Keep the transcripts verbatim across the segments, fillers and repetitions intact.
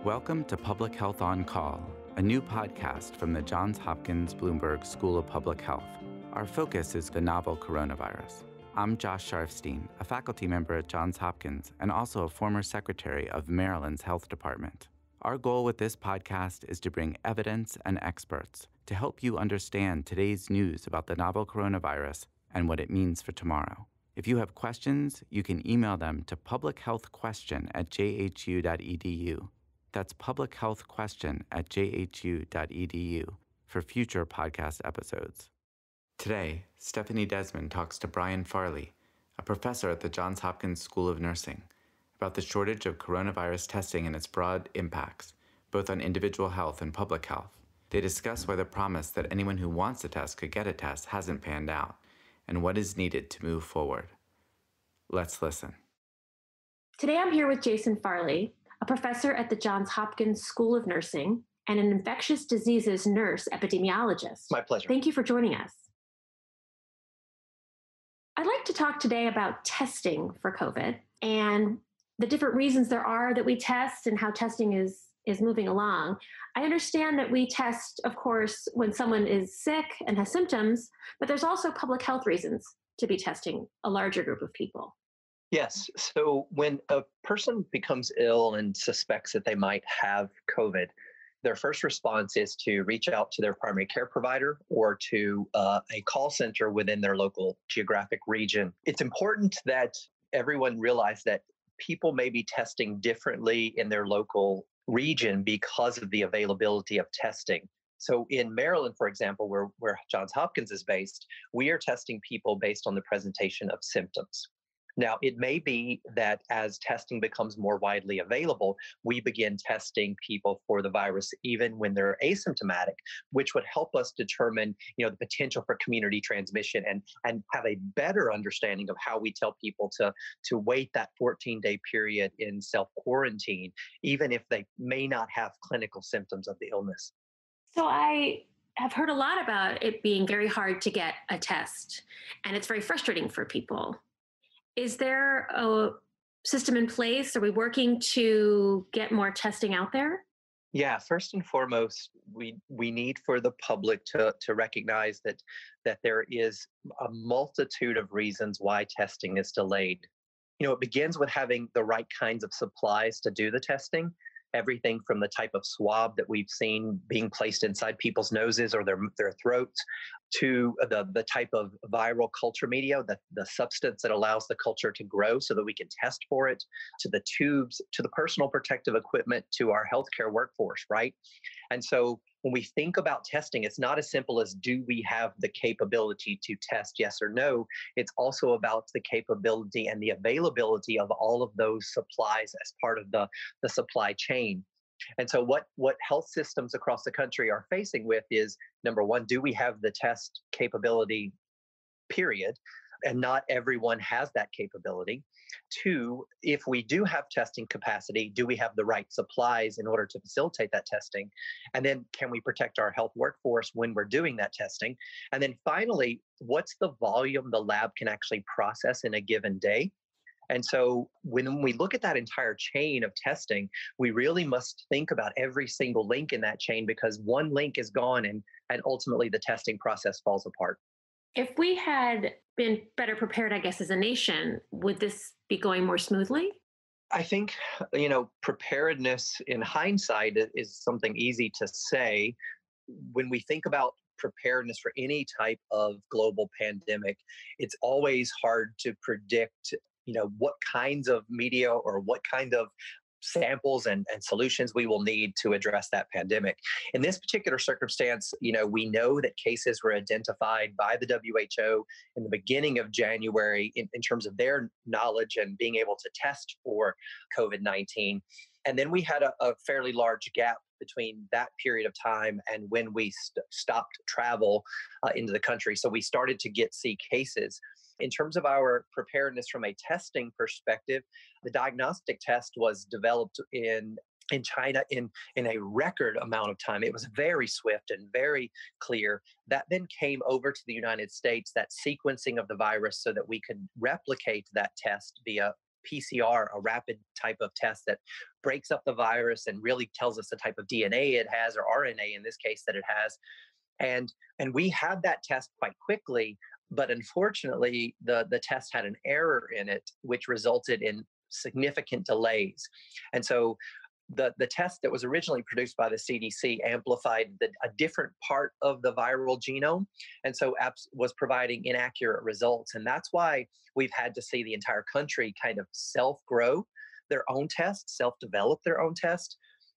Welcome to Public Health on Call, a new podcast from the Johns Hopkins Bloomberg School of Public Health. Our focus is the novel coronavirus. I'm Josh Sharfstein, a faculty member at Johns Hopkins and also a former secretary of Maryland's Health Department. Our goal with this podcast is to bring evidence and experts to help you understand today's news about the novel coronavirus and what it means for tomorrow. If you have questions, you can email them to publichealthquestion at j h u dot e d u. That's publichealthquestion at j h u dot e d u for future podcast episodes. Today, Stephanie Desmon talks to Brian Farley, a professor at the Johns Hopkins School of Nursing, about the shortage of coronavirus testing and its broad impacts, both on individual health and public health. They discuss why the promise that anyone who wants a test could get a test hasn't panned out, and what is needed to move forward. Let's listen. Today I'm here with Jason Farley, a professor at the Johns Hopkins School of Nursing and an infectious diseases nurse epidemiologist. My pleasure. Thank you for joining us. I'd like to talk today about testing for COVID and the different reasons there are that we test and how testing is, is moving along. I understand that we test, of course, when someone is sick and has symptoms, but there's also public health reasons to be testing a larger group of people. Yes. So when a person becomes ill and suspects that they might have COVID, their first response is to reach out to their primary care provider or to uh, a call center within their local geographic region. It's important that everyone realize that people may be testing differently in their local region because of the availability of testing. So in Maryland, for example, where, where Johns Hopkins is based, we are testing people based on the presentation of symptoms. Now, it may be that as testing becomes more widely available, we begin testing people for the virus even when they're asymptomatic, which would help us determine, you know, the potential for community transmission and, and have a better understanding of how we tell people to, to wait that fourteen-day period in self-quarantine, even if they may not have clinical symptoms of the illness. So I have heard a lot about it being very hard to get a test, and it's very frustrating for people. Is there a system in place? Are we working to get more testing out there? Yeah, first and foremost, we we need for the public to, to recognize that, that there is a multitude of reasons why testing is delayed. You know, it begins with having the right kinds of supplies to do the testing. Everything from the type of swab that we've seen being placed inside people's noses or their, their throats to the, the type of viral culture media, the, the substance that allows the culture to grow so that we can test for it, to the tubes, to the personal protective equipment, to our healthcare workforce, right? And so when we think about testing, it's not as simple as do we have the capability to test yes or no. It's also about the capability and the availability of all of those supplies as part of the, the supply chain. And so what, what health systems across the country are facing with is, number one, do we have the test capability, period? And not everyone has that capability. Two, if we do have testing capacity, do we have the right supplies in order to facilitate that testing? And then can we protect our health workforce when we're doing that testing? And then finally, what's the volume the lab can actually process in a given day? And so when we look at that entire chain of testing, we really must think about every single link in that chain, because one link is gone and, and ultimately the testing process falls apart. If we had been better prepared, I guess, as a nation, would this be going more smoothly? I think, you know, preparedness in hindsight is something easy to say. When we think about preparedness for any type of global pandemic, it's always hard to predict, you know, what kinds of media or what kind of samples and, and solutions we will need to address that pandemic. In this particular circumstance, you know, we know that cases were identified by the W H O in the beginning of January in, in terms of their knowledge and being able to test for COVID nineteen. And then we had a, a fairly large gap between that period of time and when we st- stopped travel uh, into the country. So we started to get see cases. In terms of our preparedness from a testing perspective, the diagnostic test was developed in in China in, in a record amount of time. It was very swift and very clear. That then came over to the United States, that sequencing of the virus so that we could replicate that test via P C R, a rapid type of test that breaks up the virus and really tells us the type of D N A it has, or R N A in this case, that it has. And, and we had that test quite quickly, but unfortunately, the, the test had an error in it, which resulted in significant delays. And so the, the test that was originally produced by the C D C amplified the, a different part of the viral genome, and so apps was providing inaccurate results. And that's why we've had to see the entire country kind of self-grow their own test, self-develop their own test.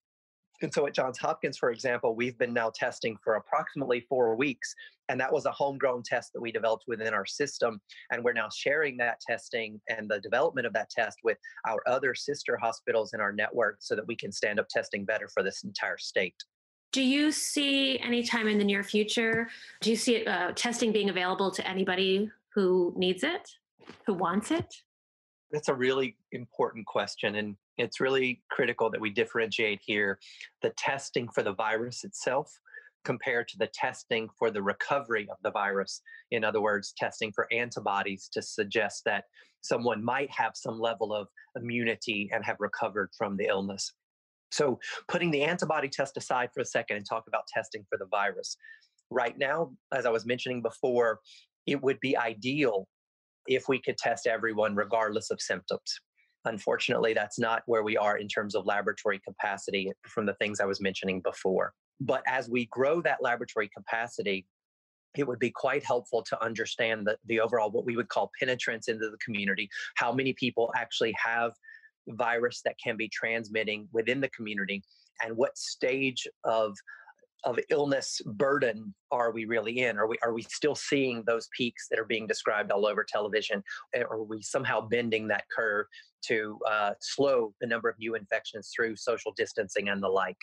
And so at Johns Hopkins, for example, we've been now testing for approximately four weeks. And that was a homegrown test that we developed within our system. And we're now sharing that testing and the development of that test with our other sister hospitals in our network so that we can stand up testing better for this entire state. Do you see any time in the near future, do you see uh, testing being available to anybody who needs it, who wants it? That's a really important question. And it's really critical that we differentiate here the testing for the virus itself compared to the testing for the recovery of the virus. In other words, testing for antibodies to suggest that someone might have some level of immunity and have recovered from the illness. So putting the antibody test aside for a second and talk about testing for the virus. Right now, as I was mentioning before, it would be ideal if we could test everyone regardless of symptoms. Unfortunately, that's not where we are in terms of laboratory capacity from the things I was mentioning before. But as we grow that laboratory capacity, it would be quite helpful to understand the, the overall, what we would call penetrance into the community, how many people actually have virus that can be transmitting within the community, and what stage of of illness burden are we really in? Are we are we still seeing those peaks that are being described all over television? Or are we somehow bending that curve to uh, slow the number of new infections through social distancing and the like?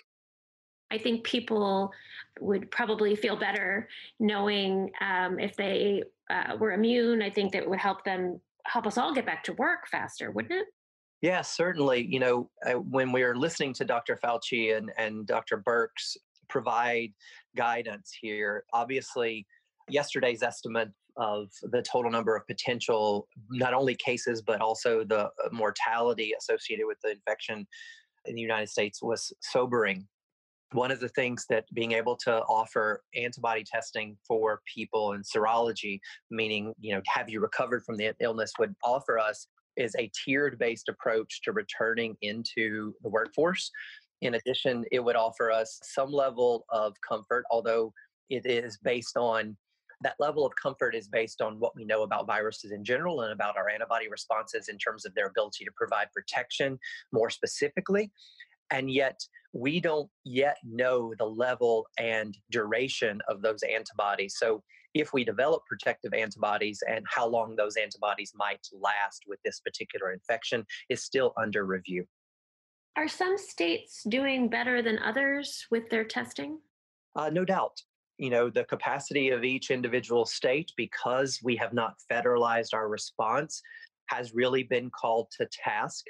I think people would probably feel better knowing um, if they uh, were immune. I think that would help them, help us all get back to work faster, wouldn't it? Yeah, certainly. You know, uh, when we are listening to Doctor Fauci and, and Doctor Birx provide guidance here, obviously, yesterday's estimate of the total number of potential, not only cases, but also the mortality associated with the infection in the United States was sobering. One of the things that being able to offer antibody testing for people and serology, meaning, you know, have you recovered from the illness, would offer us is a tiered based approach to returning into the workforce. In addition, it would offer us some level of comfort, although it is based on that level of comfort is based on what we know about viruses in general and about our antibody responses in terms of their ability to provide protection more specifically. And yet, we don't yet know the level and duration of those antibodies. So if we develop protective antibodies and how long those antibodies might last with this particular infection is still under review. Are some states doing better than others with their testing? Uh, no doubt. You know, the capacity of each individual state, because we have not federalized our response, has really been called to task.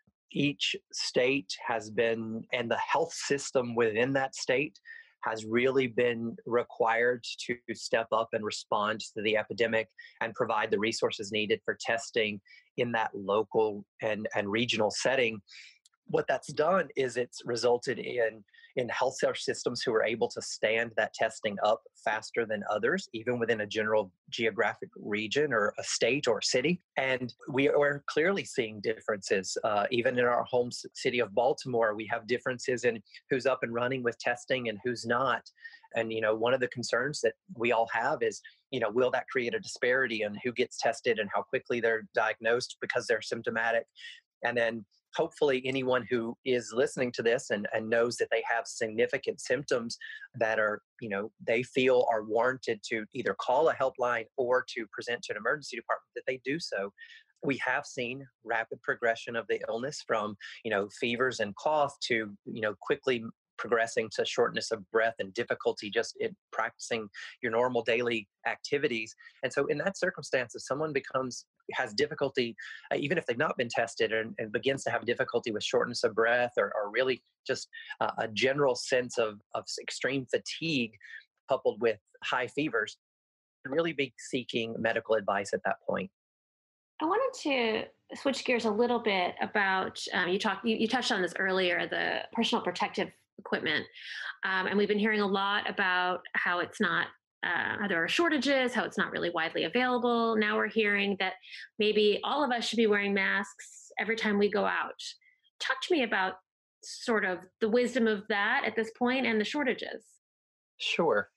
Each state has been, and the health system within that state has really been required to step up and respond to the epidemic and provide the resources needed for testing in that local and, and regional setting. What that's done is it's resulted in in healthcare systems who are able to stand that testing up faster than others, even within a general geographic region or a state or city. And we are clearly seeing differences. Uh, even in our home city of Baltimore, we have differences in who's up and running with testing and who's not. And, you know, one of the concerns that we all have is, you know, will that create a disparity in who gets tested and how quickly they're diagnosed because they're symptomatic? And then hopefully anyone who is listening to this and, and knows that they have significant symptoms that are, you know, they feel are warranted to either call a helpline or to present to an emergency department, that they do so. We have seen rapid progression of the illness from, you know, fevers and cough to, you know, quickly progressing to shortness of breath and difficulty just in practicing your normal daily activities. And so in that circumstance, if someone becomes, has difficulty, uh, even if they've not been tested and, and begins to have difficulty with shortness of breath or, or really just uh, a general sense of, of extreme fatigue coupled with high fevers, really be seeking medical advice at that point. I wanted to switch gears a little bit about um, you talked you, you touched on this earlier, the personal protective equipment, um, and we've been hearing a lot about how it's not. Uh, there are shortages, how it's not really widely available. Now we're hearing that maybe all of us should be wearing masks every time we go out. Talk to me about sort of the wisdom of that at this point and the shortages. Sure.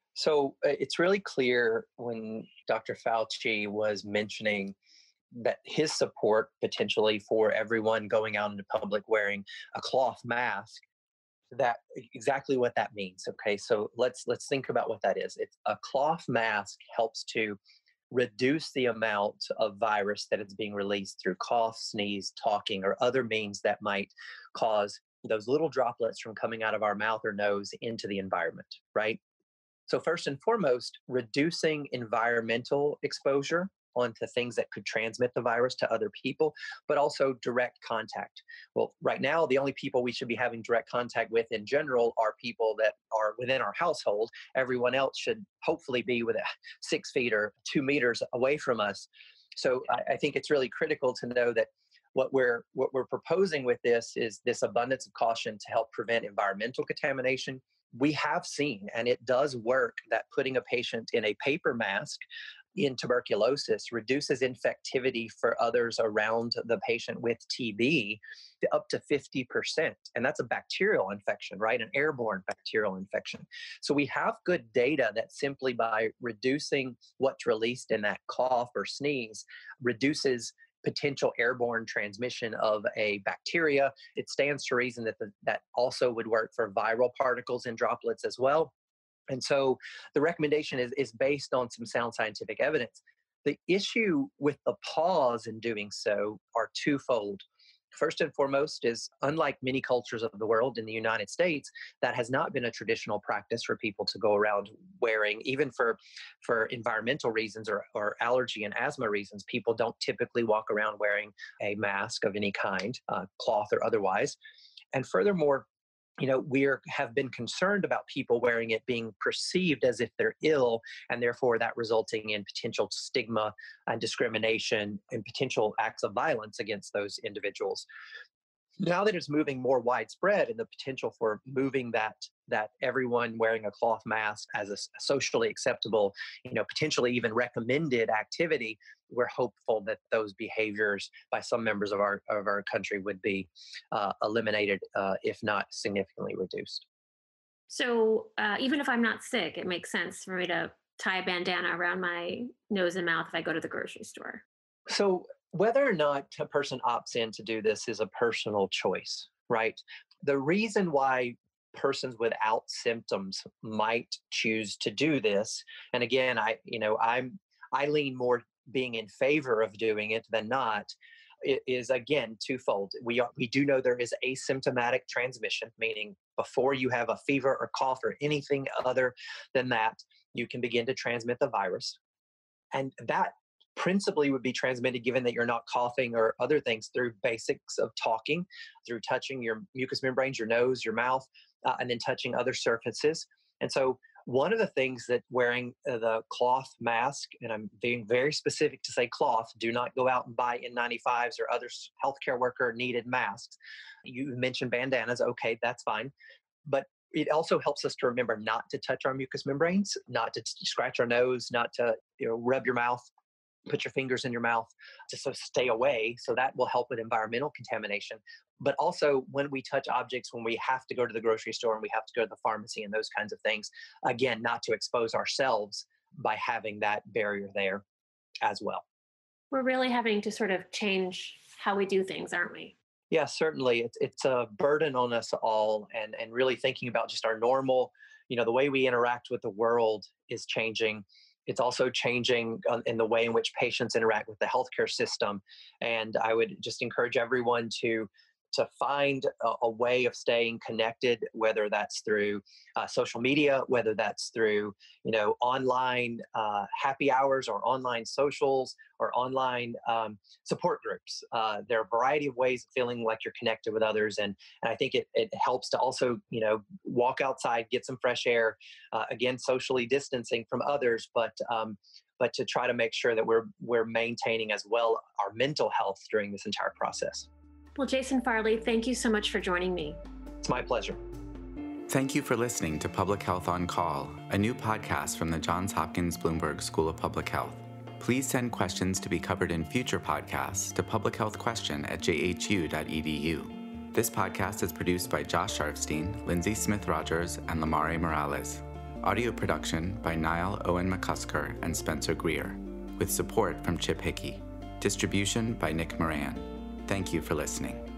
So uh, it's really clear when Doctor Fauci was mentioning that his support potentially for everyone going out into public wearing a cloth mask, that exactly what that means. Okay, so let's let's think about what that is. It's a cloth mask helps to reduce the amount of virus that is being released through cough, sneeze, talking, or other means that might cause those little droplets from coming out of our mouth or nose into the environment, right? So first and foremost, reducing environmental exposure onto things that could transmit the virus to other people, but also direct contact. Well, right now, the only people we should be having direct contact with in general are people that are within our household. Everyone else should hopefully be within six feet or two meters away from us. So I, I think it's really critical to know that what we're what we're proposing with this is this abundance of caution to help prevent environmental contamination. We have seen, and it does work, that putting a patient in a paper mask in tuberculosis reduces infectivity for others around the patient with T B to up to fifty percent. And that's a bacterial infection, right? An airborne bacterial infection. So we have good data that simply by reducing what's released in that cough or sneeze reduces potential airborne transmission of a bacteria. It stands to reason that the, that also would work for viral particles and droplets as well. And so the recommendation is, is based on some sound scientific evidence. The issue with the pause in doing so are twofold. First and foremost is, unlike many cultures of the world, in the United States, that has not been a traditional practice for people to go around wearing, even for, for environmental reasons or, or allergy and asthma reasons. People don't typically walk around wearing a mask of any kind, uh, cloth or otherwise. And furthermore, you know, we have been concerned about people wearing it being perceived as if they're ill, and therefore that resulting in potential stigma and discrimination and potential acts of violence against those individuals. Now that it's moving more widespread and the potential for moving that that everyone wearing a cloth mask as a socially acceptable, you know, potentially even recommended activity, we're hopeful that those behaviors by some members of our of our country would be uh, eliminated, uh, if not significantly reduced. So uh, even if I'm not sick, it makes sense for me to tie a bandana around my nose and mouth if I go to the grocery store. So whether or not a person opts in to do this is a personal choice, right? The reason why persons without symptoms might choose to do this, and again, I, you know, I'm, I lean more being in favor of doing it than not, it is again twofold. We are, we do know there is asymptomatic transmission, meaning before you have a fever or cough or anything other than that, you can begin to transmit the virus, and that principally would be transmitted, given that you're not coughing or other things, through basics of talking, through touching your mucous membranes, your nose, your mouth, uh, and then touching other surfaces. And so one of the things that wearing uh, the cloth mask, and I'm being very specific to say cloth, do not go out and buy N ninety-fives or other healthcare worker needed masks. You mentioned bandanas. Okay, that's fine. But it also helps us to remember not to touch our mucous membranes, not to t- scratch our nose, not to, you know, rub your mouth, put your fingers in your mouth, to so stay away. So that will help with environmental contamination. But also when we touch objects, when we have to go to the grocery store and we have to go to the pharmacy and those kinds of things, again, not to expose ourselves by having that barrier there as well. We're really having to sort of change how we do things, aren't we? Yeah, certainly. It's, it's a burden on us all, and, and really thinking about just our normal, you know, the way we interact with the world is changing. It's also changing in the way in which patients interact with the healthcare system. And I would just encourage everyone to to find a, a way of staying connected, whether that's through uh, social media, whether that's through, you know, online uh, happy hours or online socials or online um, support groups. Uh, there are a variety of ways of feeling like you're connected with others. And, and I think it, it helps to also, you know, walk outside, get some fresh air, uh, again, socially distancing from others, but um, but to try to make sure that we're we're maintaining as well our mental health during this entire process. Well, Jason Farley, thank you so much for joining me. It's my pleasure. Thank you for listening to Public Health on Call, a new podcast from the Johns Hopkins Bloomberg School of Public Health. Please send questions to be covered in future podcasts to publichealthquestion at j h u dot e d u. This podcast is produced by Josh Sharfstein, Lindsay Smith-Rogers, and Lamare Morales. Audio production by Niall Owen McCusker and Spencer Greer, with support from Chip Hickey. Distribution by Nick Moran. Thank you for listening.